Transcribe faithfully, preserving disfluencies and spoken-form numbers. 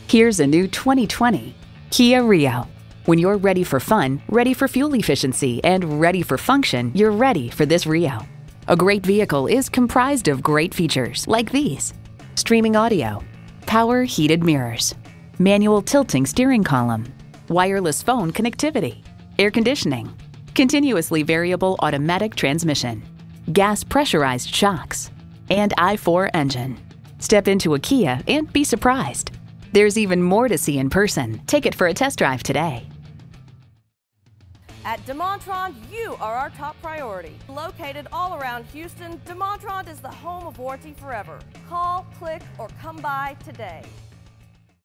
Here's a new twenty twenty Kia Rio. When you're ready for fun, ready for fuel efficiency, and ready for function, you're ready for this Rio. A great vehicle is comprised of great features like these: streaming audio, power heated mirrors, manual tilting steering column, wireless phone connectivity, air conditioning, continuously variable automatic transmission, gas pressurized shocks, and I four engine. Step into a Kia and be surprised. There's even more to see in person. Take it for a test drive today. At DeMontrond, you are our top priority. Located all around Houston, DeMontrond is the home of warranty forever. Call, click, or come by today.